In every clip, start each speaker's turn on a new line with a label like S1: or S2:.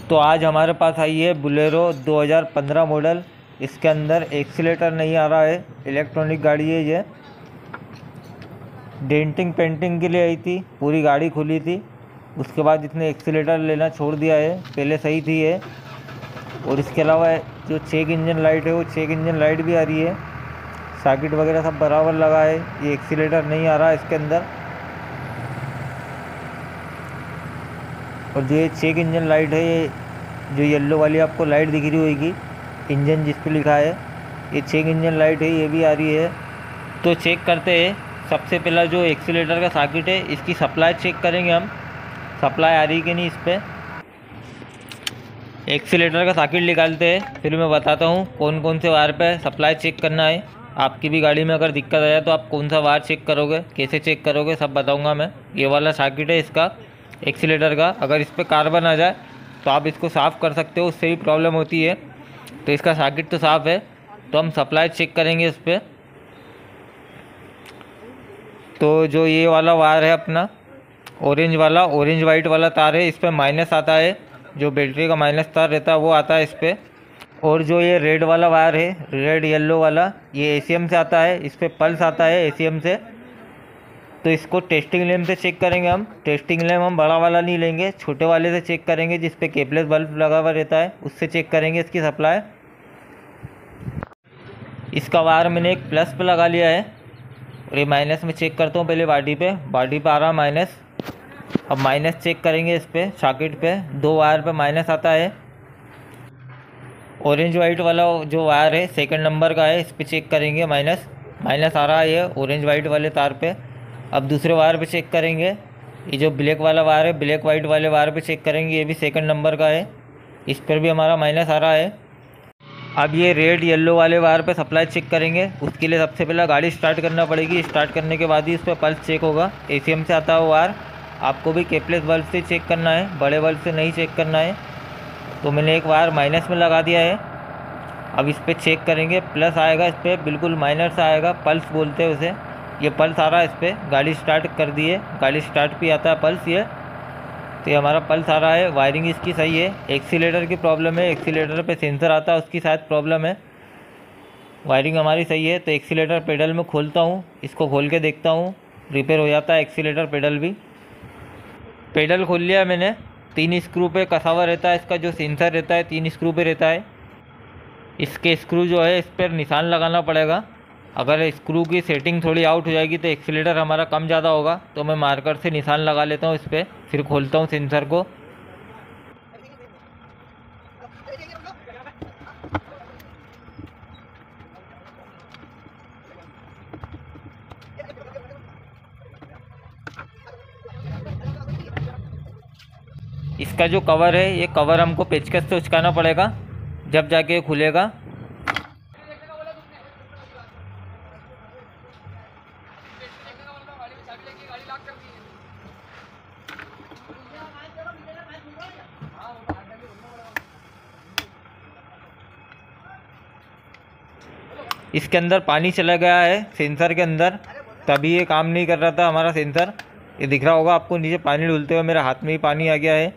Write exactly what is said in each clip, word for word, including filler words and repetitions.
S1: तो आज हमारे पास आई है बुलेरो दो हज़ार पंद्रह मॉडल। इसके अंदर एक्सीलेटर नहीं आ रहा है, इलेक्ट्रॉनिक गाड़ी है ये। डेंटिंग पेंटिंग के लिए आई थी, पूरी गाड़ी खुली थी। उसके बाद इसने एक्सीलेटर लेना छोड़ दिया है, पहले सही थी ये। और इसके अलावा जो चेक इंजन लाइट है वो चेक इंजन लाइट भी आ रही है, सॉकेट वगैरह सब बराबर लगा है। ये एक्सीलेटर नहीं आ रहा है इसके अंदर। और जो ये चेक इंजन लाइट है, ये जो येलो वाली आपको लाइट दिख रही होगी, इंजन जिस पे लिखा है, ये चेक इंजन लाइट है, ये भी आ रही है। तो चेक करते हैं। सबसे पहला जो एक्सीलेटर का सॉकेट है, इसकी सप्लाई चेक करेंगे हम, सप्लाई आ रही कि नहीं इस पर। एक्सीलेटर का सॉकेट निकालते हैं, फिर मैं बताता हूँ कौन कौन से वायर पे सप्लाई चेक करना है। आपकी भी गाड़ी में अगर दिक्कत आया तो आप कौन सा वायर चेक करोगे, कैसे चेक करोगे, सब बताऊँगा मैं। ये वाला सॉकेट है इसका एक्सीलेटर का। अगर इस पर कार्बन आ जाए तो आप इसको साफ़ कर सकते हो, उससे भी प्रॉब्लम होती है। तो इसका सॉकेट तो साफ़ है, तो हम सप्लाई चेक करेंगे इस पर। तो जो ये वाला वायर है अपना ऑरेंज वाला, ऑरेंज वाइट वाला तार है, इस पर माइनस आता है, जो बैटरी का माइनस तार रहता है वो आता है इस पर। और जो ये रेड वाला वायर है, रेड येलो वाला, ये ए सी एम से आता है, इस पर पल्स आता है ए सी एम से। तो इसको टेस्टिंग लैम्प से चेक करेंगे हम। टेस्टिंग लैम्प हम बड़ा वाला नहीं लेंगे, छोटे वाले से चेक करेंगे, जिस पे केपलेस बल्ब लगा हुआ रहता है, उससे चेक करेंगे इसकी सप्लाई। इसका वायर मैंने एक प्लस पे लगा लिया है और ये माइनस में चेक करता हूँ। पहले बॉडी पे बॉडी पे आ रहा माइनस। अब माइनस चेक करेंगे इस पर, सॉकेट पे दो वायर पे माइनस आता है। ऑरेंज वाइट वाला जो वायर है सेकंड नंबर का है, इस पर चेक करेंगे, माइनस माइनस आ रहा है ये ऑरेंज वाइट वाले तार पे। अब दूसरे वायर पे चेक करेंगे, ये जो ब्लैक वाला वायर है, ब्लैक वाइट वाले वायर पे चेक करेंगे, ये भी सेकंड नंबर का है, इस पर भी हमारा माइनस आ रहा है। अब ये रेड येलो वाले वायर पे सप्लाई चेक करेंगे। उसके लिए सबसे पहले गाड़ी स्टार्ट करना पड़ेगी, स्टार्ट करने के बाद ही इस पर पल्स चेक होगा। ए सी एम से आता है वायर, आपको भी केपलेस बल्ब से चेक करना है, बड़े बल्ब से नहीं चेक करना है। तो मैंने एक वायर माइनस में लगा दिया है। अब इस पर चेक करेंगे, प्लस आएगा इस पर, बिल्कुल माइनस आएगा, पल्स बोलते हैं उसे। ये पल्स आ रहा है इस पर, गाड़ी स्टार्ट कर दी है, गाड़ी स्टार्ट भी आता है पल्स ये। तो ये हमारा पल्स आ रहा है, वायरिंग इसकी सही है। एक्सीलेटर की प्रॉब्लम है, एक्सीलेटर पे सेंसर आता है, उसकी शायद प्रॉब्लम है। वायरिंग हमारी सही है। तो एक्सीलेटर पेडल में खोलता हूँ, इसको खोल के देखता हूँ, रिपेयर हो जाता है एक्सीलेटर पेडल भी। पेडल खोल लिया मैंने, तीन स्क्रू पे कसा हुआ रहता है इसका, जो सेंसर रहता है तीन स्क्रू पे रहता है। इसके स्क्रू जो है इस पर निशान लगाना पड़ेगा। अगर स्क्रू की सेटिंग थोड़ी आउट हो जाएगी तो एक्सीलेटर हमारा कम ज़्यादा होगा। तो मैं मार्कर से निशान लगा लेता हूँ इस पर, फिर खोलता हूँ सेंसर को। इसका जो कवर है, ये कवर हमको पेचकस से उचकाना पड़ेगा, जब जाके खुलेगा। इसके अंदर पानी चला गया है सेंसर के अंदर, तभी ये काम नहीं कर रहा था हमारा सेंसर। ये दिख रहा होगा आपको, नीचे पानी डुलते हुए मेरे हाथ में ही पानी आ गया है।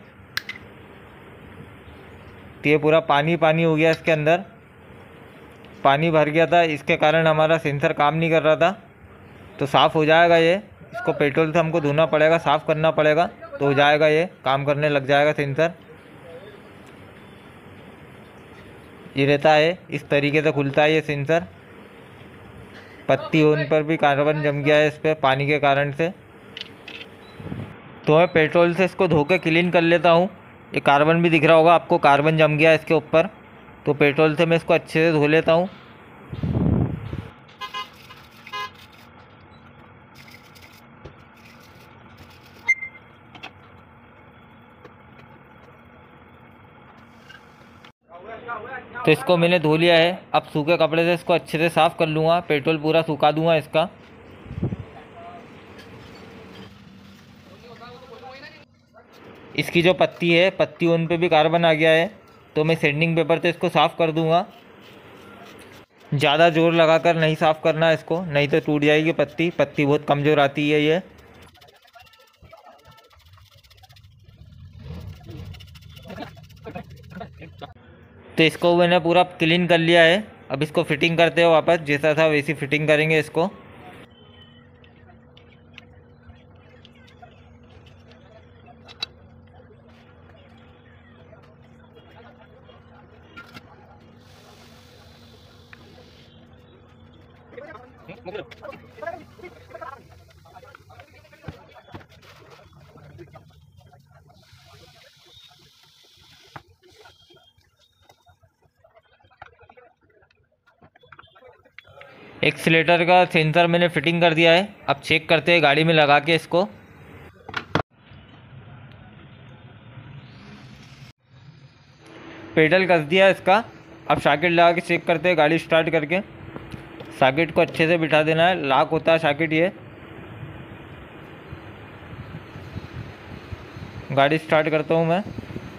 S1: तो ये पूरा पानी पानी हो गया, इसके अंदर पानी भर गया था, इसके कारण हमारा सेंसर काम नहीं कर रहा था। तो साफ़ हो जाएगा ये, इसको पेट्रोल से हमको धोना पड़ेगा, साफ़ करना पड़ेगा, तो हो जाएगा, ये काम करने लग जाएगा सेंसर। ये रहता है, इस तरीके से खुलता है ये सेंसर। पत्ती होने पर भी कार्बन जम गया है इस पर पानी के कारण से। तो मैं पेट्रोल से इसको धो के क्लीन कर लेता हूँ। ये कार्बन भी दिख रहा होगा आपको, कार्बन जम गया है इसके ऊपर। तो पेट्रोल से मैं इसको अच्छे से धो लेता हूँ। तो इसको मैंने धो लिया है। अब सूखे कपड़े से इसको अच्छे से साफ़ कर लूँगा, पेट्रोल पूरा सुखा दूँगा इसका। इसकी जो पत्ती है, पत्ती उन पे भी कार्बन आ गया है, तो मैं सैंडिंग पेपर से इसको साफ़ कर दूँगा। ज़्यादा ज़ोर लगाकर नहीं साफ़ करना इसको, नहीं तो टूट जाएगी पत्ती। पत्ती बहुत कमज़ोर आती है ये। तो इसको मैंने पूरा क्लीन कर लिया है। अब इसको फिटिंग करते हो वापस, जैसा था वैसी फिटिंग करेंगे इसको। एक्सीलेटर का सेंसर मैंने फिटिंग कर दिया है। अब चेक करते हैं गाड़ी में लगा के इसको। पेडल कस दिया इसका। अब सॉकेट लगा के चेक करते हैं गाड़ी स्टार्ट करके। सॉकेट को अच्छे से बिठा देना है, लॉक होता है सॉकेट ये। गाड़ी स्टार्ट करता हूँ मैं।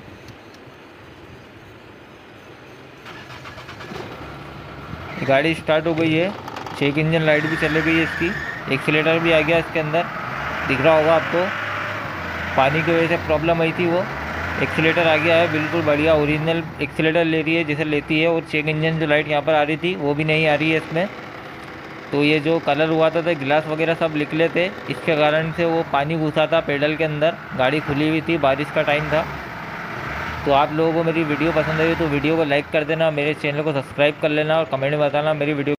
S1: गाड़ी स्टार्ट हो गई है। चेक इंजन लाइट भी चली गई है इसकी। एक्सीलेटर भी आ गया इसके अंदर, दिख रहा होगा आपको। पानी की वजह से प्रॉब्लम आई थी वो। एक्सीलेटर आ गया है बिल्कुल बढ़िया, ओरिजिनल एक्सीलेटर ले रही है जैसे लेती है। और चेक इंजन जो लाइट यहाँ पर आ रही थी वो भी नहीं आ रही है इसमें। तो ये जो कलर हुआ था, था गिलास वगैरह सब निकले थे, इसके कारण से वो पानी घुसा था पेडल के अंदर। गाड़ी खुली हुई थी, बारिश का टाइम था। तो आप लोगों को मेरी वीडियो पसंद आई तो वीडियो को लाइक कर देना, मेरे चैनल को सब्सक्राइब कर लेना और कमेंट में बताना मेरी वीडियो